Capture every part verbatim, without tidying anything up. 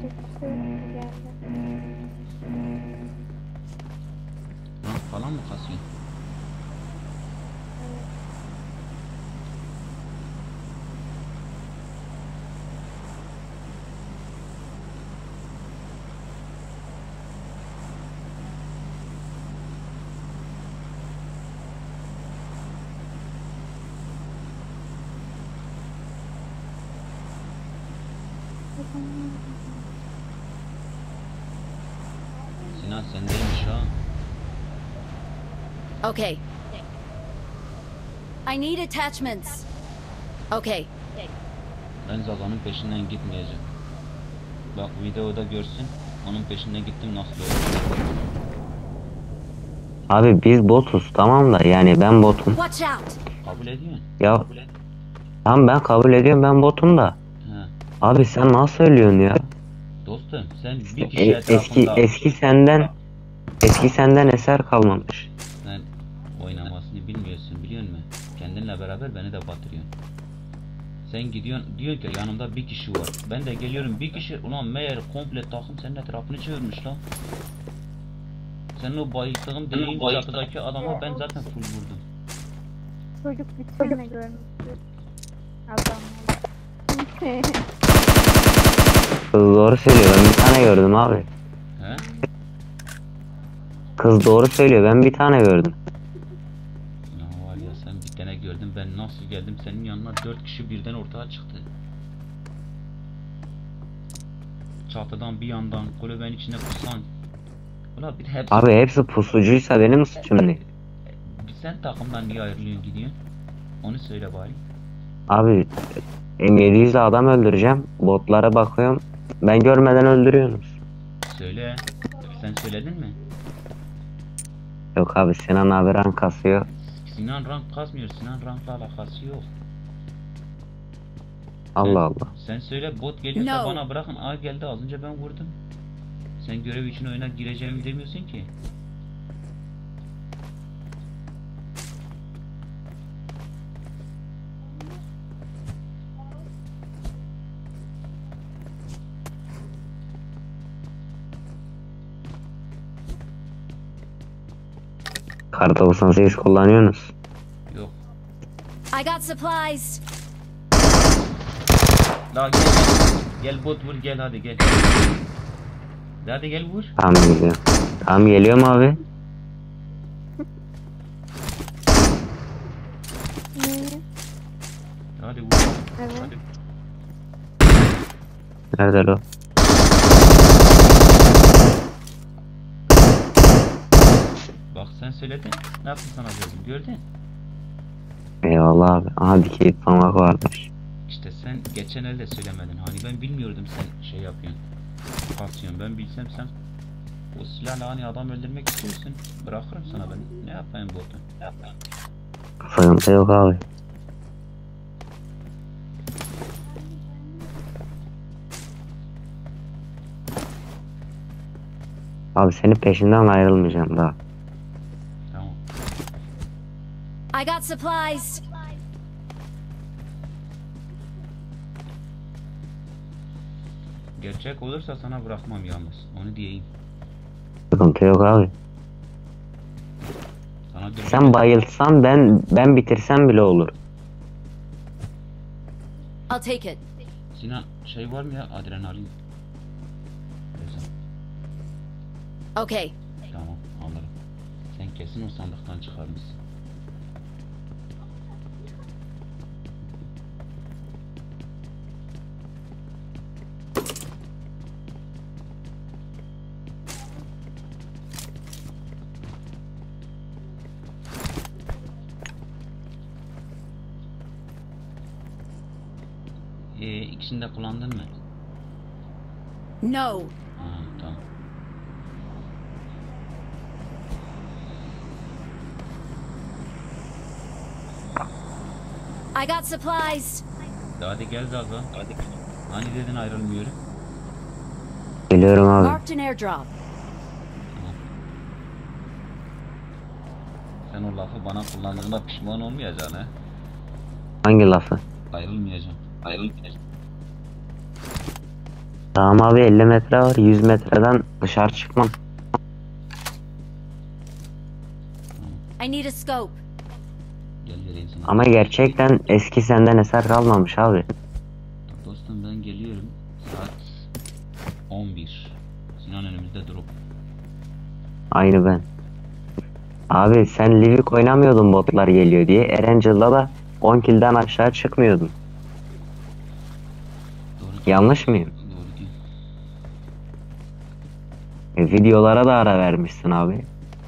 Rank falan mı kasıyor? Sinan sendeymiş ha. Okay. I need attachments. Okay. Ben Zaga'nın peşinden gitmeyeceğim. Bak videoda görsün. Onun peşinden gittim nasıl oldu. Abi biz botuz tamam da yani ben botum. Watch out. Kabul ediyorsun. Ya Kabul et. tamam ben kabul ediyorum ben botum da. He. Abi sen nasıl söylüyorsun ya? Dostum sen bir kişi E- eski etrafında eski senden eski senden eser kalmamış. sen oynamasını bilmiyorsun biliyor musun? Kendinle beraber beni de batırıyorsun. Sen gidiyorsun diyor ki yanımda bir kişi var. Ben de geliyorum bir kişi ulan meğer komple takım senin etrafını çevirmiş lan. Senin o bayıldığın dediğin çatıdaki adama ben zaten full vurdum. Çocuk bir tane görmüştü. Adamlar. Kız doğru söylüyor ben bir tane gördüm abi. He? Kız doğru söylüyor ben bir tane gördüm. Ya var ya sen bir tane gördün ben nasıl geldim senin yanına dört kişi birden ortaya çıktı. Çatıdan bir yandan kulübenin içine pusan. Ulan bir de hepsi. Abi hepsi pusucuysa benim suçum ne? Sen takımdan niye ayrılıyorsun gidiyorsun? Onu söyle bari. Abi M yedi yüzle adam öldüreceğim. Botlara bakıyorum. Ben görmeden öldürüyorsunuz. Söyle. Sen söyledin mi? Yok abi Sinan abi rank kasıyor. Sinan rank kasmıyor. Sinan rankla alakası yok. Allah sen, Allah. Sen söyle bot geliyorsa No. bana bırakın. Aa geldi az önce ben vurdum. Sen görev için oyuna gireceğimi demiyorsun ki. Kar doksan sekiz kullanıyorsunuz. Yok. I got supplies. La gel gel. Gel bot vur gel hadi gel. Hadi gel vur. Tamam geliyorum. Tamam geliyorum abi. Hadi vur. Evet. Hadi. Nerede o? Bak sen söyledin. Ne yaptın sana dedim gördün. Eyvallah abi. Aha dikey tutmak varmış. İşte sen geçen elde söylemedin. Hani ben bilmiyordum sen şey yapıyorsun. Kasıyorsun. Ben bilsem sen o silahla hani adam öldürmek istiyorsun. Bırakırım sana ben. Ne yapayım botu? Ne yapayım? Sıkıntı yok abi. Abi senin peşinden ayrılmayacağım daha. Tamam. I got supplies. Gerçek olursa sana bırakmam yalnız. Onu diyeyim. Sıkıntı yok abi. Sana dürbün Sen bayılsan ben ben bitirsem bile olur. I'll take it. Sinan şey var mı ya adrenalin? Neyse, Okay. tamam alırım. Sen kesin o sandıktan çıkarmışsın. Ee, ikisini de kullandın mı? No. Ha, tamam. I got supplies. Hadi gel Zaza. Hadi. Hani dedin ayrılmıyorum. Geliyorum abi. Marked an airdrop. Tamam. Sen o lafı bana kullandığında pişman olmayacaksın he. Hangi lafı? Ayrılmayacağım. Ayrılmayacağım. Tamam abi, elli metre var. yüz metreden dışarı çıkmam. I need a scope. Gel vereyim sana. Ama gerçekten eski senden eser kalmamış abi. Dostum ben geliyorum. Saat on bir. Sinan önümüzde drop. Aynı ben. Abi sen Livik oynamıyordun botlar geliyor diye. Erangel'da da on kill'den aşağı çıkmıyordun. Doğru diyor. Yanlış mıyım? Doğru diyor. E, videolara da ara vermişsin abi.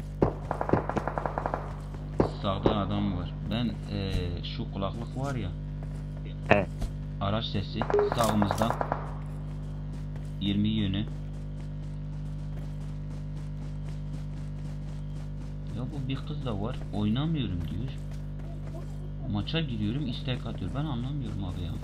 Sağda adam var. Ben eee, şu kulaklık var ya. Evet. Araç sesi sağımızda. yirmi yönü. Ya bu bir kız da var. Oynamıyorum diyor. Maça giriyorum, istek atıyor. Ben anlamıyorum abi ya.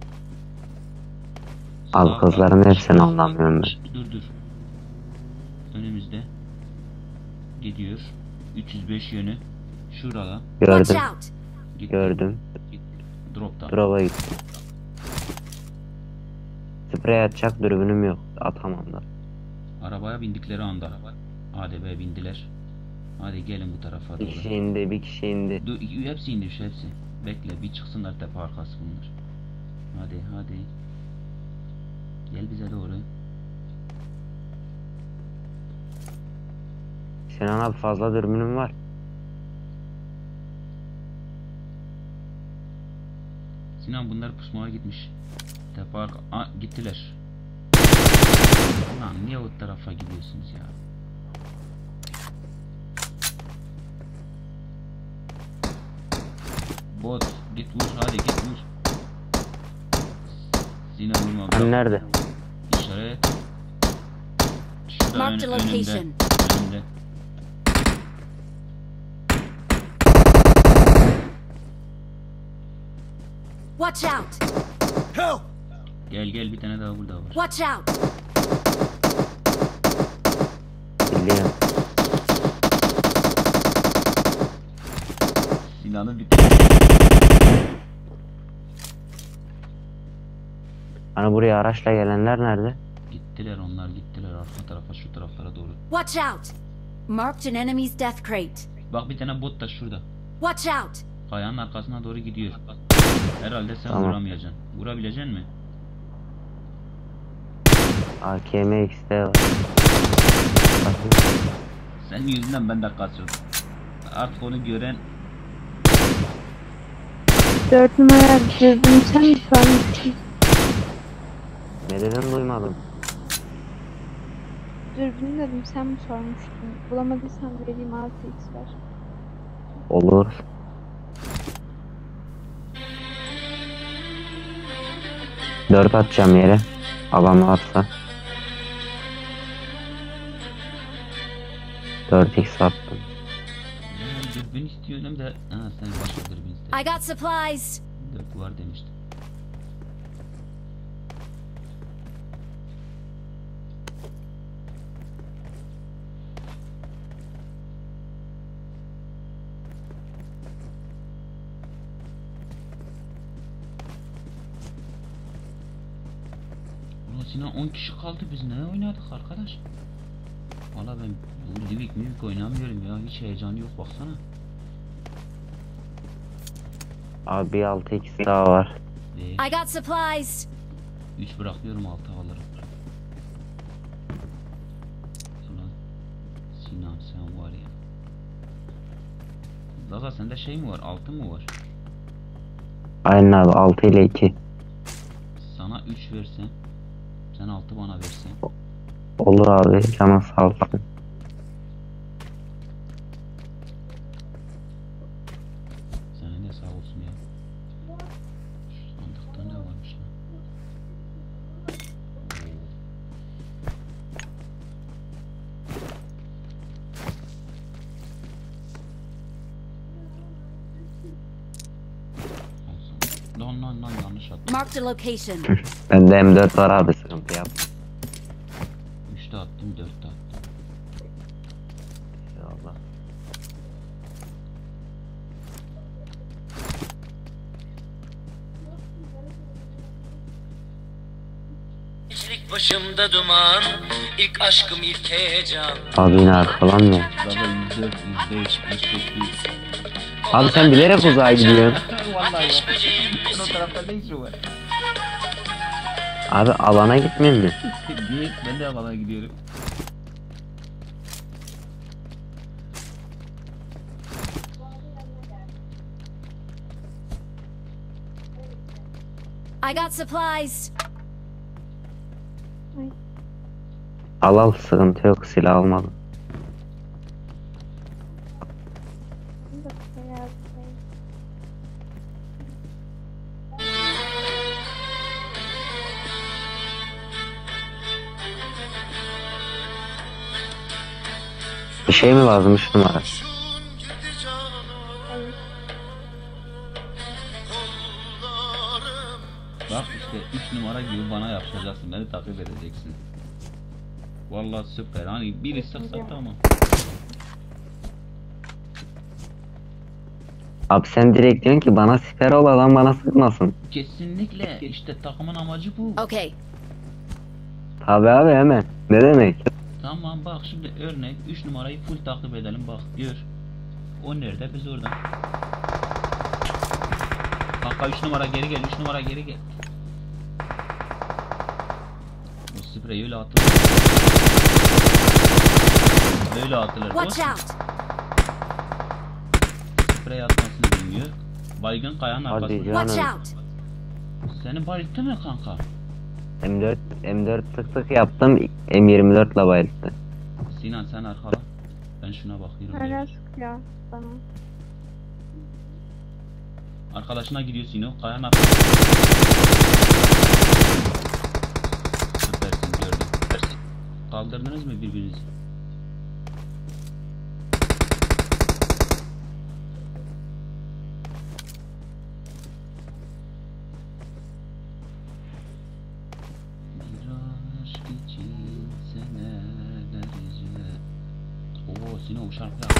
Abi Sağda- kızların hepsini anlamıyorum ben. Dur dur. Önümüzde. Gidiyor. üç yüz beş yönü. Şurada. Watch Gördüm. out. Gitti. Gördüm. Dropta. Drop'a gitti. Sprey atacak dürbünüm yok. Atamam da. Arabaya bindikleri anda. A D B'ye bindiler. Hadi gelin bu tarafa Bir doğru. kişi indi, bir kişi indi. Dur, hepsi inmiş hepsi. Bekle bir çıksınlar tepe arkası bunlar. Hadi hadi. Gel bize doğru. Sinan abi fazla dürbünüm var. Sinan bunlar pusmaya gitmiş. Tepe arka... Aa, gittiler. Lan niye o tarafa gidiyorsunuz ya? Bot git vur hadi git vur. Sinan vurma Ben bırak. nerede? İşaret. Şurada Mark the ön- önümde. location. Önümde. Watch out. Gel gel bir tane daha burada var. Watch out. Biliyorum. Sinan'ı bir Hani buraya araçla gelenler nerede? gittiler onlar gittiler arka tarafa şu taraflara doğru. Watch out. Marked an enemy's death crate. Bak bir tane bot da şurada. Watch out. Kayanın arkasına doğru gidiyor. Herhalde sen Tamam. vuramayacaksın. Vurabilecek mi? A K M X'de var. Bakın. Senin yüzünden ben de kaçıyorum. Artık onu gören Dört numara dürbün sen mi sormuştun? Ne dedim duymadım. Dürbün dedim sen mi sormuştun? Bulamadıysan vereyim altı x var. Olur. Dört atacağım yere. Alan varsa. dört x attım. "Ya, dürbün istiyorum da ha, sen başka dürbün iste. I got supplies. Dört var demiştim. Ulan Sinan on kişi kaldı biz ne oynadık arkadaş? Valla ben bu Livik Mivik oynamıyorum ya hiç heyecanı yok baksana. Abi bir altı x daha var. Ve I got supplies. üç bırakıyorum altı alırım. Ulan Sinan sen var ya. Zaza sende şey mi var altı mı var? Aynen abi, altı ile iki. Sana üç versen sen altı bana versen. Olur abi, canın sağ olsun. Senin de sağ olsun ya. Şu sandıkta ne varmış lan? Oo. Lan lan lan yanlış attım. Marked a location. Bende M dört var abi, sıkıntı yap. üçte attım dörtte attım. İnşallah. Kişilik Başımda duman, ilk aşkım ilk heyecan. Abi yine arkalanmıyor. Baba yüz dört, yüz beş, yüz sekiz. Abi sen bilerek uzağa gidiyorsun. Vallahi bak. Sen o tarafta ne işin var? Abi alana gitmiyor mu? Git, ben de alana gidiyorum. I got supplies. Al al, sıkıntı yok, silah almadım. Bir dakika ya. Bir şey mi lazım, üç numara? Hayır. Bak işte üç numara gibi bana yapışacaksın, beni takip edeceksin. Vallahi süper, hani biri sıksa tamam. Abi sen direkt diyorsun ki bana siper ol, adam bana sıkmasın. Kesinlikle, işte takımın amacı bu. Okay. Tabi abi, hemen. Ne demek? Tamam bak şimdi örnek üç numarayı full takip edelim, bak gör. O nerede, biz orada. Kanka üç numara geri gel, üç numara geri gel. Bu sprey öyle atılır. Böyle atılır. Watch Olsun. out. Sprey atmasını bilmiyor. Baygın kayanın Hadi arkasında. canım. Watch out. Seni bayılttı mı kanka? M dört M dört tık tık yaptım, M yirmi dört ile bayılttı. Sinan sen arkala. Ben şuna bakıyorum. Hala sıkıyor bana. Arkadaşına gidiyor Sino. Kayanın arkasında. Süpersin, gördüm. Süpersin. Kaldırdınız mı birbirinizi? Bir aşk için senelerce. Oo Sino o şarkı yaptı.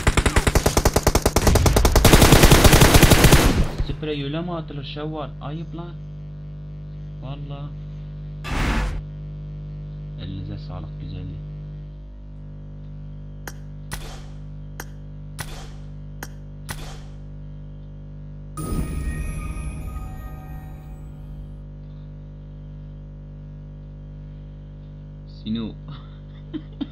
Sprey öyle mi atılır Şevval? Ayıp lan. Valla. Elinize sağlık, güzelliği. Sinu.